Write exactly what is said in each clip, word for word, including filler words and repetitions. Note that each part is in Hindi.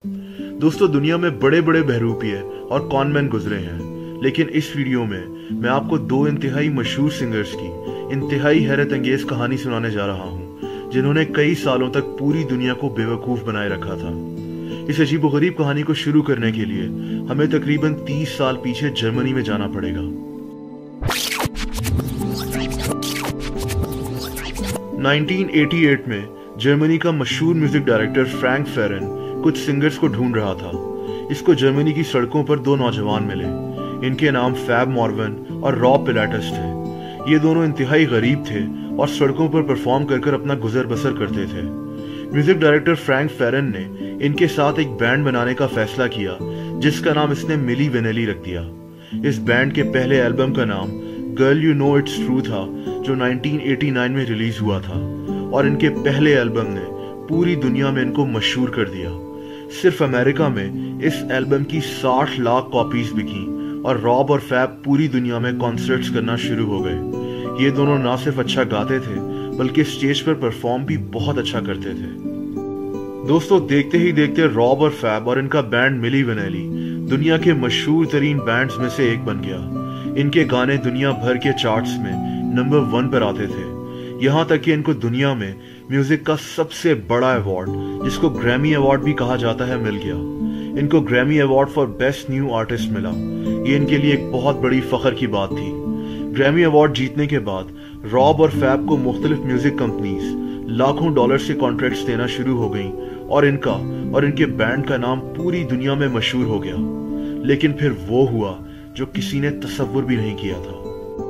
दोस्तों, दुनिया में बड़े बड़े बहरूपिये और कॉनमैन गुजरे हैं, लेकिन इस वीडियो में मैं आपको दो इंतहाई मशहूर सिंगर्स की इंतहाई हैरत अंगेज कहानी सुनाने जा रहा हूं, जिन्होंने कई सालों तक पूरी दुनिया को बेवकूफ बनाए रखा था। इस अजीबोगरीब कहानी को शुरू करने के लिए हमें तकरीबन तीस साल पीछे जर्मनी में जाना पड़ेगा। नाइनटीन एटी एट में जर्मनी का मशहूर म्यूजिक डायरेक्टर फ्रैंक फेरन कुछ सिंगर्स को ढूंढ रहा था। इसको जर्मनी की सड़कों पर दो नौजवान मिले। इनके नाम फैब मॉर्वन और रॉब पिलाटस थे। ये दोनों इंतहाई गरीब थे और सड़कों पर परफॉर्म कर कर अपना गुजर बसर करते थे। म्यूजिक डायरेक्टर फ्रैंक फेरन ने इनके साथ एक बैंड बनाने का फैसला किया, जिसका नाम इसने मिली वेनेली रख दिया। इस बैंड के पहले एल्बम का नाम girl you know it's true था, जो नाइनटीन एटी नाइन में रिलीज हुआ था, और इनके पहले एल्बम ने पूरी दुनिया में इनको मशहूर कर दिया। सिर्फ अमेरिका में इस एल्बम की साठ लाख कॉपीज बिकी और रॉब और फैब पूरी दुनिया में कॉन्सर्ट्स करना शुरू हो गए। ये दोनों ना सिर्फ अच्छा गाते थे, बल्कि स्टेज पर परफॉर्म भी बहुत अच्छा करते थे। दोस्तों, देखते ही देखते रॉब और फैब और इनका बैंड मिली वेनेली दुनिया के मशहूर तरीन बैंड्स में से एक बन गया। इनके गाने दुनिया भर के चार्ट्स में नंबर वन पर आते थे। यहाँ तक कि इनको दुनिया में म्यूजिक का सबसे बड़ा अवार्ड, जिसको ग्रैमी अवार्ड भी कहा जाता है, मिल गया। इनको Grammy award for best new artist मिला। ये इनके लिए एक बहुत बड़ी फख्र की बात थी। ग्रैमी अवार्ड जीतने के बाद रॉब और फैब को मुख्तलिफ म्यूजिक कंपनीज लाखों डॉलर्स के कॉन्ट्रैक्ट्स देना शुरू हो गई और इनका और इनके बैंड का नाम पूरी दुनिया में मशहूर हो गया। लेकिन फिर वो हुआ जो किसी ने तसव्वुर भी नहीं किया था।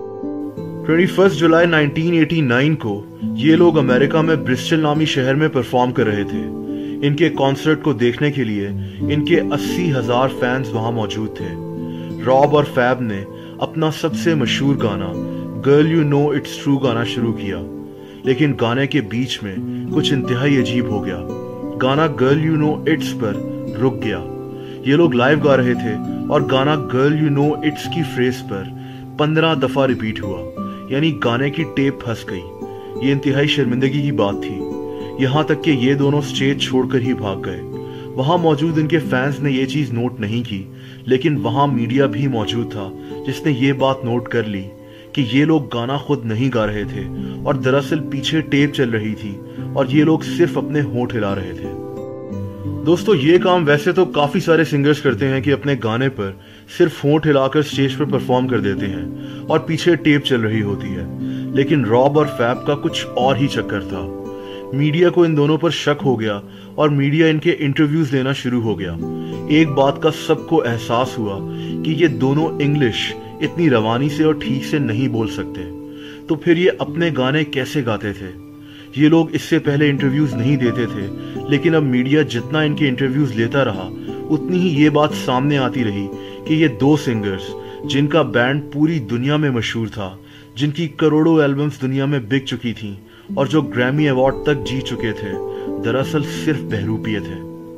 इक्कीस जुलाई नाइनटीन एटी नाइन को ये लोग अमेरिका में ब्रिस्टल नामी शहर में परफॉर्म कर रहे थे। इनके कॉन्सर्ट को देखने के लिए इनके अस्सी हजार फैंस वहां मौजूद थे। रॉब और फैब ने अपना सबसे मशहूर गाना girl you know it's true गाना शुरू किया, लेकिन गाने के बीच में कुछ इंतहाई अजीब हो गया। गाना गर्ल यू नो इट्स पर रुक गया। ये लोग लाइव गा रहे थे और गाना गर्ल यू नो इट्स की फ्रेज पर पंद्रह दफा रिपीट हुआ, यानी गाने की टेप फंस गई। ये इंतहाई शर्मिंदगी की बात थी। यहाँ तक कि ये दोनों स्टेज छोड़कर ही भाग गए। वहां मौजूद इनके फैंस ने ये चीज नोट नहीं की, लेकिन वहां मीडिया भी मौजूद था, जिसने ये बात नोट कर ली कि ये लोग गाना खुद नहीं गा रहे थे और दरअसल पीछे टेप चल रही थी और ये लोग सिर्फ अपने होंठ हिला रहे थे। दोस्तों, ये काम वैसे तो काफी सारे सिंगर्स करते हैं कि अपने गाने पर सिर्फ होंठ हिलाकर स्टेज पर परफॉर्म कर देते हैं और पीछे टेप चल रही होती है, लेकिन रॉब और फैब का कुछ और ही चक्कर था। मीडिया को इन दोनों पर शक हो गया और मीडिया इनके इंटरव्यूज लेना शुरू हो गया। एक बात का सबको एहसास हुआ कि ये दोनों इंग्लिश इतनी रवानी से और ठीक से नहीं बोल सकते, तो फिर ये अपने गाने कैसे गाते थे। ये लोग इससे पहले इंटरव्यूज नहीं देते थे, लेकिन अब मीडिया जितना इनके इंटरव्यूज लेता रहा, उतनी ही ये बात सामने आती रही कि ये दो सिंगर्स, जिनका बैंड पूरी दुनिया में मशहूर था, जिनकी करोड़ों एल्बम्स दुनिया में बिक चुकी थीं और जो ग्रैमी अवार्ड तक जीत चुके थे, दरअसल सिर्फ बहरूपिये थे।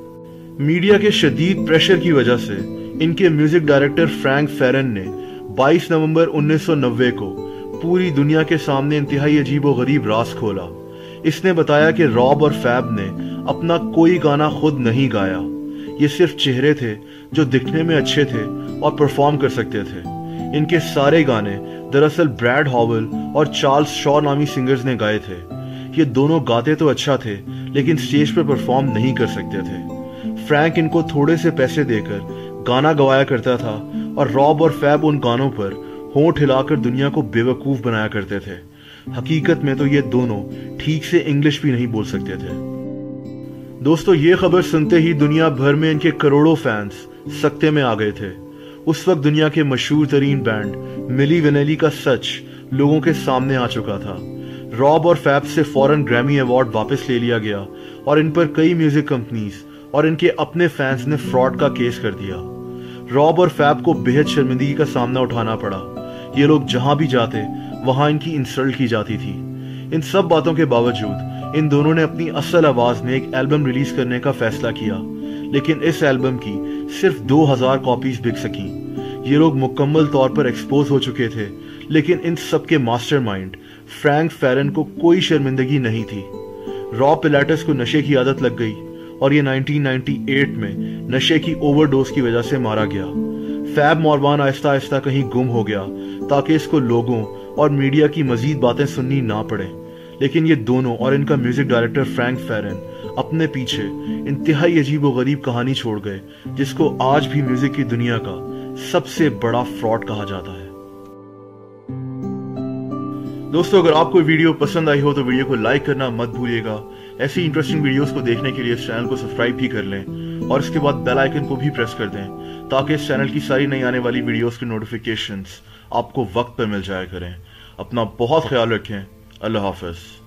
मीडिया के शदीद प्रेशर की वजह से इनके म्यूजिक डायरेक्टर फ्रैंक फेरन ने बाईस नवंबर उन्नीस सौ नब्बे को पूरी दुनिया के सामने इंतहाई अजीबोगरीब राज खोला। इसने बताया कि रॉब और फैब ने अपना कोई गाना खुद नहीं गाया। ये सिर्फ चेहरे थे जो दिखने में अच्छे थे और परफॉर्म कर सकते थे। इनके सारे गाने दरअसल ब्रैड हॉवेल और चार्ल्स शॉ नामी सिंगर्स ने गाए थे। ये दोनों गाते तो अच्छा थे, लेकिन स्टेज पर परफॉर्म नहीं कर सकते थे। फ्रैंक इनको थोड़े से पैसे देकर गाना गवाया करता था और रॉब और फैब उन गानों पर होंठ हिलाकर दुनिया को बेवकूफ बनाया करते थे। हकीकत में तो ये दोनों ठीक से इंग्लिश भी नहीं बोल सकते थे। दोस्तों, ये खबर सुनते ही दुनिया भर में इनके करोड़ों फैंस सकते में आ गए थे। उस वक्त दुनिया के मशहूर तरीन बैंड मिली वेनेली का सच लोगों के सामने आ चुका था। रॉब और फैब से फौरन ग्रैमी अवार्ड वापस ले लिया गया और इन पर कई म्यूजिक कंपनीज और इनके अपने फैंस ने फ्रॉड का केस कर दिया। रॉब और फैब को बेहद शर्मिंदगी का सामना उठाना पड़ा। ये लोग जहां भी जाते वहां इनकी इंसल्ट की जाती थी। इन सब बातों के बावजूद इन दोनों ने अपनी असल आवाज में एक एल्बम रिलीज करने का फैसला किया, लेकिन इस एल्बम की सिर्फ दो हज़ार कॉपीज बिक सकी। ये लोग मुकम्मल तौर पर एक्सपोज हो चुके थे, लेकिन इन सब के मास्टरमाइंड फ्रैंक फेरन को कोई शर्मिंदगी नहीं थी। रॉब पिलाटस को नशे की आदत लग गई और ये नाइनटीन नाइंटी एट में नशे की ओवरडोज की वजह से मारा गया। फैब मॉर्वान आहिस्ता आहिस्ता कहीं गुम हो गया ताकि इसको लोगों और मीडिया की मजीद बातें सुननी ना पड़े, लेकिन ये दोनों और इनका म्यूजिक डायरेक्टर फ्रैंक फेरन अपने पीछे इंतहाई अजीब व गरीब कहानी छोड़ गए, जिसको आज भी म्यूजिक की दुनिया का सबसे बड़ा फ्रॉड कहा जाता है। दोस्तों, अगर आपको वीडियो पसंद आई हो तो वीडियो को लाइक करना मत भूलिएगा। ऐसी इंटरेस्टिंग वीडियोस को देखने के लिए इस चैनल को सब्सक्राइब भी कर लें और इसके बाद बेल आइकन को भी प्रेस कर दें ताकि इस चैनल की सारी नई आने वाली वीडियोस की नोटिफिकेशंस आपको वक्त पर मिल जाया करें। अपना बहुत ख्याल रखें। अल्लाह हाफ़िज़।